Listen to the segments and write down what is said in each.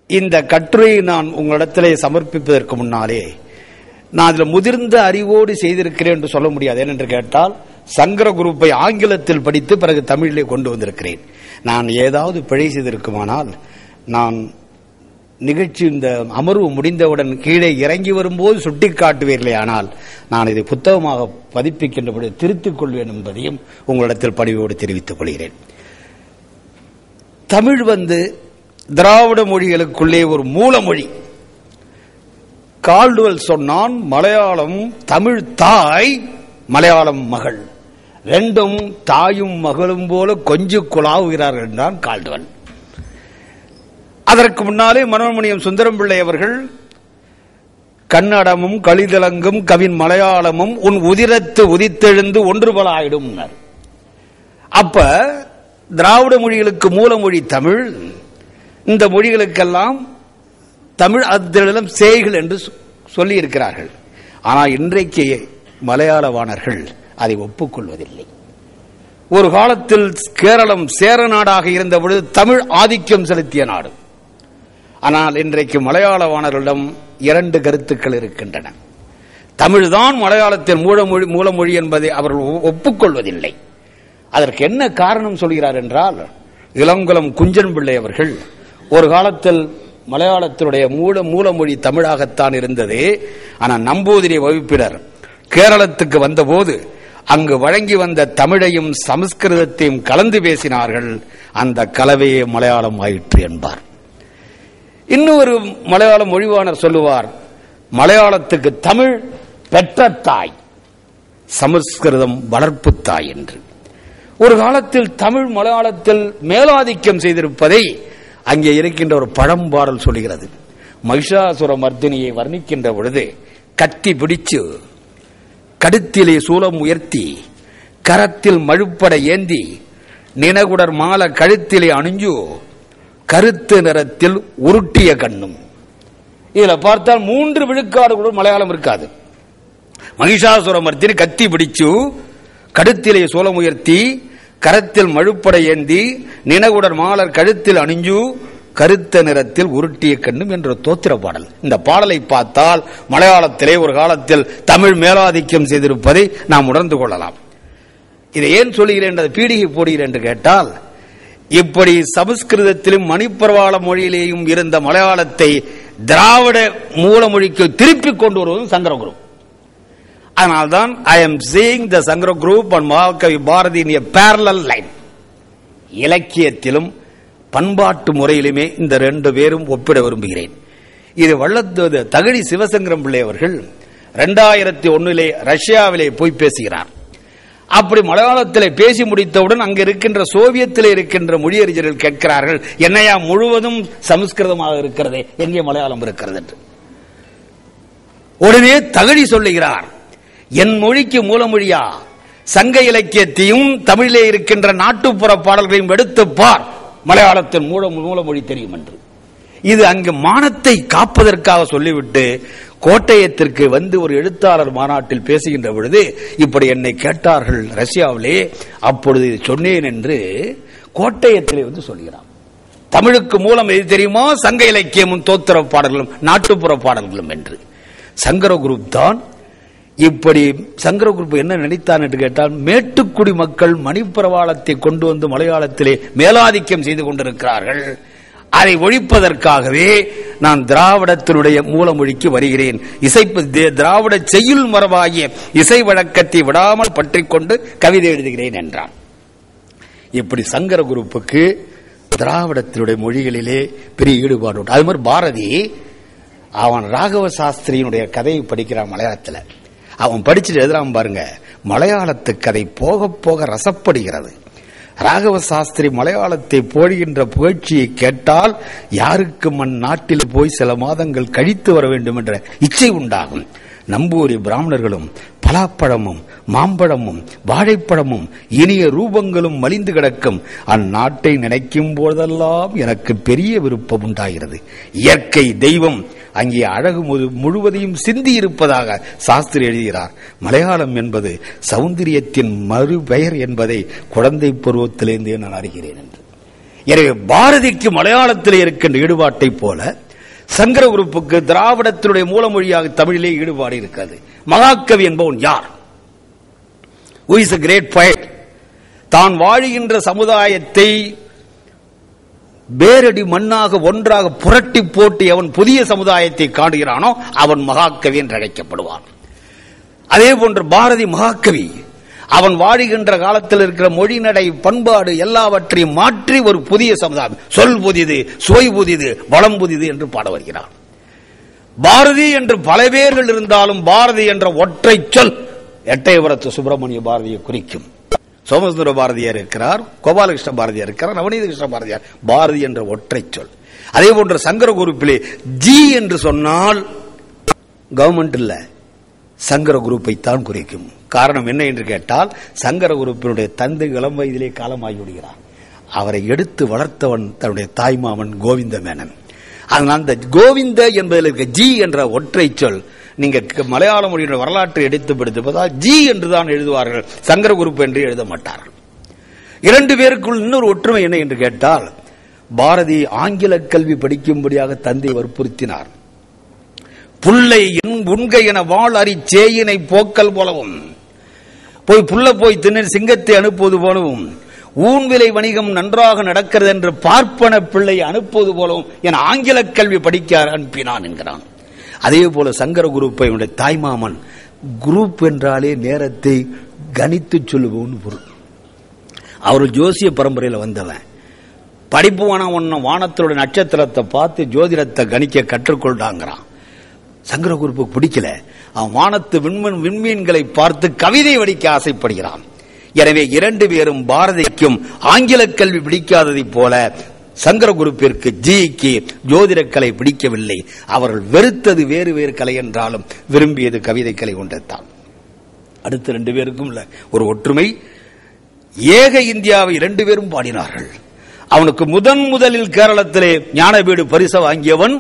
இந்த கட்டுரையை நான் உங்களிடத்திலே சமர்ப்பிப்பதற்கு முன்னாலே நான் அதில் முதிர்ந்த அறிவோடு செய்திருக்கிறேன் என்று சொல்ல முடியாது. ஏனென்று கேட்டால் சங்கர குரூப்பை ஆங்கிலத்தில் படித்து பிறகு தமிழிலே கொண்டு வந்திருக்கிறேன். நான் ஏதாவது பிழை செய்திருக்குமானால் நான் நிகழ்ச்சி இந்த அமர்வு முடிந்தவுடன் கீழே இறங்கி வரும்போது சுட்டிக்காட்டுவீர்களே, ஆனால் நான் இதை புத்தகமாக பதிப்பிக்கின்றபடி திருத்திக் கொள்வேன் என்பதையும் உங்களிடத்தில் பணிவோடு தெரிவித்துக் கொள்கிறேன். தமிழ் திராவிட மொழிகளுக்குள்ளே ஒரு மூலமொழி. கால்டுவெல் சொன்னான், மலையாளம் தமிழ் தாய், மலையாளம் மகள், ரெண்டும் தாயும் மகளும் போல கொஞ்சு குழாவுகிறார்கள் என்றான் கால்டுவெல். அதற்கு முன்னாலே மனோன்மணியம் சுந்தரம் பிள்ளை அவர்கள் கன்னடமும் கலிதலங்கும் கவின் மலையாளமும் உன் உதிரத்து உதித்தெழுந்து ஒன்றுபல ஆயிடும். அப்ப திராவிட மொழிகளுக்கு மூலமொழி தமிழ், இந்த மொழிகளுக்கெல்லாம் தமிழ் அத்திலும் சேய்கள் என்று சொல்லி இருக்கிறார்கள். ஆனால் இன்றைக்கு மலையாளவாணர்கள் அதை ஒப்புக்கொள்வதில்லை. ஒரு காலத்தில் கேரளம் சேர நாடாக இருந்த பொழுது தமிழ் ஆதிக்கம் செலுத்திய நாடு. ஆனால் இன்றைக்கு மலையாளவாணர்களிடம் இரண்டு கருத்துக்கள் இருக்கின்றன. தமிழ்தான் மலையாளத்தின் மூலமொழி என்பதை அவர்கள் ஒப்புக்கொள்வதில்லை. அதற்கு என்ன காரணம் சொல்கிறார் என்றால், இளங்குளம் குஞ்சன் பிள்ளை அவர்கள் ஒரு காலத்தில் மலையாளத்தினுடைய மூலமொழி தமிழாகத்தான் இருந்தது. ஆனால் நம்பூதிரி வகுப்பினர் கேரளத்துக்கு வந்தபோது அங்கு வழங்கி வந்த தமிழையும் சமஸ்கிருதத்தையும் கலந்து பேசினார்கள். அந்த கலவையே மலையாளம் ஆயிற்று என்பார். இன்னொரு மலையாள மொழிவாணர் சொல்லுவார், மலையாளத்துக்கு தமிழ் பெற்ற தாய், சமஸ்கிருதம் வளர்ப்பு தாய் என்று. ஒரு காலத்தில் தமிழ் மலையாளத்தில் மேலாதிக்கம் செய்திருப்பதை அங்கே இருக்கின்ற ஒரு பழம்பாடல் சொல்கிறது. மகிஷாசுர மர்தினியை வர்ணிக்கின்ற பொழுது, கத்தி பிடிச்சு கடுத்திலே சூலம் உயர்த்தி கரத்தில் மழுப்பட ஏந்தி நினகுடர் மால கழுத்திலே அணிஞ்சு கருத்து நிறத்தில் உருட்டிய கண்ணும். இதுல பார்த்தால் 3 விழுக்காடு கூட மலையாளம் இருக்காது. மகிஷாசுர மர்தினி கத்தி பிடிச்சு கடுத்திலே சூலம் உயர்த்தி கரத்தில் மழுப்பட ஏந்தி நினகுடர் மாலர் கழுத்தில் அணிஞ்சு கருத்த நிறத்தில் உருட்டிய கண்ணும் என்ற தோத்திர பாடல். இந்த பாடலை பார்த்தால் மலையாளத்திலே ஒரு காலத்தில் தமிழ் மேலாதிக்கம் செய்திருப்பதை நாம் உணர்ந்து கொள்ளலாம். இதை ஏன் சொல்லுகிறேன், பீடிகை போடுகிறேன் என்று கேட்டால், இப்படி சமஸ்கிருதத்திலும் மணிப்பிரவாள மொழியிலேயும் இருந்த மலையாளத்தை திராவிட மூலமொழிக்கு திருப்பிக் கொண்டு வருவதும் சங்கர குரூப். அதனால்தான் I am seeing the Sangara group and Mahakavi Bharati in a parallel line. இலக்கியத்திலும் பண்பாட்டு முறையிலுமே இந்த 2 பேரும் ஒப்பிட விரும்புகிறேன். இது வள்ளத்தோடு தகழி சிவசங்கரம் பிள்ளை அவர்கள் 2001 ரஷ்யாவிலே போய் பேசுகிறார். அப்படி மலையாளத்திலே பேசி முடித்தவுடன் அங்கு இருக்கின்ற சோவியத்திலே இருக்கின்ற மொழியறிஞர்கள் கேட்கிறார்கள், என்னையா முழுவதும் சமஸ்கிருதமாக இருக்கிறதே, எங்கே மலையாளம் இருக்கிறது என்று. உடனே தகழி சொல்லுகிறார், என் மொழிக்கு மூலமொழியா சங்க இலக்கியத்தையும் தமிழிலே இருக்கின்ற நாட்டுப்புற பாடல்களையும் எடுத்து பார், மலையாளத்தின் மூலமொழி தெரியும் என்று. இது அங்கு மானத்தை காப்பதற்காக சொல்லிவிட்டு கோட்டயத்திற்கு ஒரு எழுத்தாளர் மாநாட்டில் பேசுகின்ற பொழுது இப்படி என்னை கேட்டார்கள் ரஷ்யாவிலே, அப்பொழுது சொன்னேன் என்று கோட்டயத்திலே சொல்கிறார். தமிழுக்கு மூலம் எது தெரியுமா? சங்க இலக்கியமும் தோத்திர பாடல்களும் நாட்டுப்புற பாடல்களும் என்று. சங்கர குரூப் தான் இப்படி. சங்கர குரூப் என்ன நினைத்தான் என்று கேட்டால், மேட்டுக்குடி மக்கள் மணிப்பிரவாளத்தை கொண்டு வந்து மலையாளத்திலே மேலாதிக்கம் செய்து கொண்டிருக்கிறார்கள், அதை ஒழிப்பதற்காகவே நான் திராவிடத்தினுடைய மூலமொழிக்கு வருகிறேன், திராவிட செய்யுள் மரபாகிய இசை வழக்கத்தை விடாமல் பற்றிக் கொண்டு கவிதை எழுதுகிறேன் என்றான். இப்படி சங்கர குரூப்புக்கு திராவிடத்தினுடைய மொழிகளிலே பெரிய ஈடுபாடு உண்டு. அது மாதிரி பாரதி, அவன் ராகவ சாஸ்திரியினுடைய கதையை படிக்கிறான் மலையாளத்தில். அவன் படிச்சுட்டு எழுதுறான் பாருங்க, மலையாளத்து கதை போக போக ரசப்படுகிறது. ராகவ சாஸ்திரி மலையாளத்தை போடுகின்ற புகழ்ச்சியை கேட்டால் யாருக்கு நாட்டில் போய் சில மாதங்கள் கழித்து வர வேண்டும் என்ற இச்சை உண்டாகும். நம்பூரி பிராமணர்களும் பலாப்பழமும் மாம்பழமும் வாழைப்பழமும் இனிய ரூபங்களும் மலிந்து கிடக்கும் அந்நாட்டை நினைக்கும் போதெல்லாம் எனக்கு பெரிய விருப்பம் உண்டாகிறது. இயற்கை தெய்வம் அங்கே அழகு முழுவதையும் சிந்தி இருப்பதாக சாஸ்திரி எழுதுகிறார். மலையாளம் என்பது சௌந்தரியத்தின் மறுபெயர் என்பதை குழந்தை பருவத்திலிருந்தே நான் அறிகிறேன் என்று. எனவே பாரதிக்கு மலையாளத்தில் இருக்கின்ற ஈடுபாட்டை போல சங்கர குருப்புக்கு திராவிடத்தினுடைய மூலமொழியாக தமிழிலே ஈடுபாடு இருக்கிறது. மகாகவி என்பவன் யார்? Who is a great poet? தான் வாழுகின்ற சமுதாயத்தை வேரடி மண்ணாக ஒன்றாக புரட்டி போட்டு அவன் புதிய சமுதாயத்தை காணுகிறானோ அவன் மகாகவி என்று அழைக்கப்படுவான். அதே போன்று பாரதி மகாகவி. அவன் வாழுகின்ற காலத்தில் இருக்கிற மொழி, நடை, பண்பாடு எல்லாவற்றையும் மாற்றி ஒரு புதிய சமுதாயம், சொல் புதிது, சுவை புதிது, வளம் புதிது என்று பாட வருகிறான். பாரதி என்று பல பேர்கள் இருந்தாலும் பாரதி என்ற ஒற்றை சொல் எட்டயபுரத்து சுப்பிரமணிய பாரதியை குறிக்கும். சோமசுந்தர பாரதியார் இருக்கிறார், கோபாலகிருஷ்ண பாரதியார் இருக்கிறார், நவநீத கிருஷ்ண பாரதியார். பாரதி என்ற ஒற்றை சொல். அதே போன்ற சங்கர குரூப்பிலே ஜி என்று சொன்னால் கவர்மெண்ட் இல்ல, சங்கர குரூப்பை தான் குறிக்கும். காரணம் என்ன என்று கேட்டால், சங்கர குரூப்பினுடைய தந்தை இளம் வயதிலே காலமாகி விடுகிறார். அவரை எடுத்து வளர்த்தவன் தன்னுடைய தாய்மாமன் கோவிந்த மேனன். அதனால் அந்த கோவிந்த என்பதில் இருக்க ஜி என்ற ஒற்றை சொல் நீங்க மலையாள மொழியின் வரலாற்றை எடுத்து படித்து ஜி என்றுதான் எழுதுவார்கள், சங்கர குரூப் என்று எழுத மாட்டார்கள். இரண்டு பேருக்குள் இன்னொரு ஒற்றுமை என்ன என்று கேட்டால், பாரதி ஆங்கில கல்வி படிக்கும்படியாக தந்தை வற்புறுத்தினார். புல்லை உண்கை என வாழ் அறி சேயினை போக்கல் போலவும், போய் புல்ல போய் தின்னு சிங்கத்தை அனுப்புவது போலவும், ஊன்விலை வணிகம் நன்றாக நடக்கிறது என்று பார்ப்பன பிள்ளை அனுப்புவது போலவும் என ஆங்கில கல்வி படிக்க அனுப்பினான் என்கிறான். அதே போல சங்கர குரூப்பை தாய்மாமன், குரூப் என்றாலே நேரத்தை கணித்து சொல்லுவோம்னு பொருள். அவர் ஜோசிய பரம்பரையில் வந்தவன். படிப்பு வானத்தோட நட்சத்திரத்தை பார்த்து ஜோதிடத்தை கணிக்க கற்றுக்கொண்டாங்கிறான். சங்கர குரூப்புக்கு பிடிக்கல. அவன் வானத்து விண்மீன்களை பார்த்து கவிதை வடிக்க ஆசைப்படுகிறான். எனவே இரண்டு பேரும் பாரதிக்கும் ஆங்கில கல்வி பிடிக்காததை போல சங்கர குரூப்பிற்கு ஜிக்கு ஜோதிட கலை பிடிக்கவில்லை. அவர்கள் வெறுத்தது வேறு வேறு கலை என்றாலும் விரும்பியது கவிதை கலை ஒன்றைத்தான். அடுத்த ரெண்டு பேருக்கும் ஒரு ஒற்றுமை, ஏக இந்தியாவை இரண்டு பேரும் பாடினார்கள். அவனுக்கு முதலில் கேரளத்திலே ஞானபீடு பரிசு வாங்கியவன்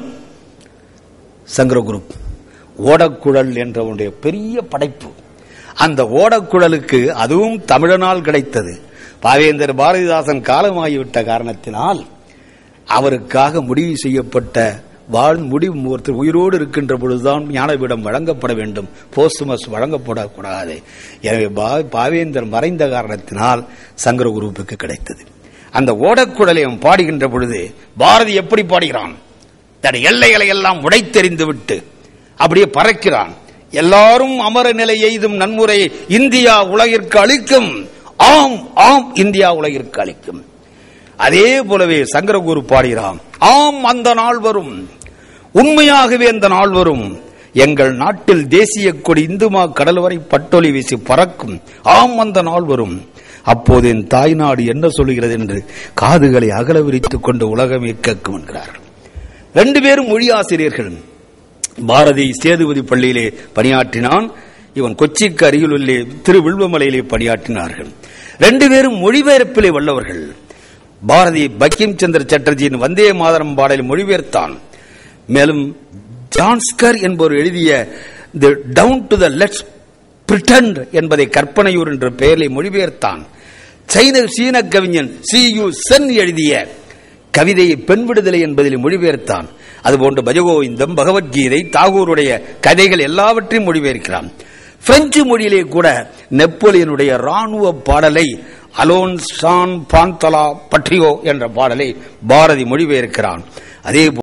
சங்கர குரூப். ஓடக்குழல் என்றவனுடைய பெரிய படைப்பு. அந்த ஓடக்குழலுக்கு அதுவும் தமிழனால் கிடைத்தது. பாவேந்தர் பாரதிதாசன் காலமாகிவிட்ட காரணத்தினால் அவருக்காக முடிவு செய்யப்பட்ட ஒருத்தர் உயிரோடு இருக்கின்ற பொழுதுதான் ஞானபீடம் வழங்கப்பட வேண்டும், போஸ்டுமஸ் வழங்கப்படக்கூடாது. எனவே பாவேந்தர் மறைந்த காரணத்தினால் சங்கர குரூப்புக்கு கிடைத்தது. அந்த ஓடக்குழலை அவன் பாடுகின்ற பொழுது பாரதி எப்படி பாடுகிறான்? தன் எல்லைகளை எல்லாம் உடைத்தெறிந்து விட்டு அப்படியே பறக்கிறான். எல்லாரும் அமர நிலை எய்தும் நன்முறை இந்தியா உலகிற்கு அளிக்கும், ஆம் ஆம் இந்தியா உலகிற்கு அளிக்கும். அதே போலவே சங்கர குரு பாடுகிறான், ஆம் அந்த நாள் வரும், உண்மையாகவே அந்த நாள் வரும், எங்கள் நாட்டில் தேசிய கொடி இந்துமா கடல் வரை பட்டொலி வீசி பறக்கும், ஆம் அந்த நாள் வரும், அப்போது என் தாய்நாடு என்ன சொல்கிறது என்று காதுகளை அகல விரித்துக் கொண்டு உலகமே கேட்கும் என்கிறார்கள். ரெண்டு பேரும் மொழி ஆசிரியர்கள். பாரதி சேதுபதி பள்ளியிலே பணியாற்றினான், இவன் கொச்சிக்கு அருகிலுள்ள திருவில்வமலையிலே பணியாற்றினார்கள். ரெண்டு பேரும் மொழிபெயர்ப்பிலே வல்லவர்கள். பாரதி பங்கிம் சந்திர சட்டர்ஜியின் வந்தே மாதரம் பாடலை மொழிபெயர்த்தான். மேலும் ஜான்ஸ்கர் என்பவர் எழுதிய the town to the let's pretend என்பதை கற்பனையூர் என்ற பெயரில் மொழிபெயர்த்தான். சீன கவிஞன் சி.யு. சென் எழுதிய கவிதையை பெண் விடுதலை என்பதில் மொழிபெயர்த்தான். அதுபோன்று பஜகோவிந்தம், பகவத்கீதை, தாகூருடைய கதைகள் எல்லாவற்றையும் மொழிபெயர்க்கிறான். பிரெஞ்சு மொழியிலே கூட நெப்போலியனுடைய ராணுவ பாடலை அலோன் சான் பாந்தலா பட்ரியோ என்ற பாடலை பாரதி மொழிபெயர்க்கிறான். அதே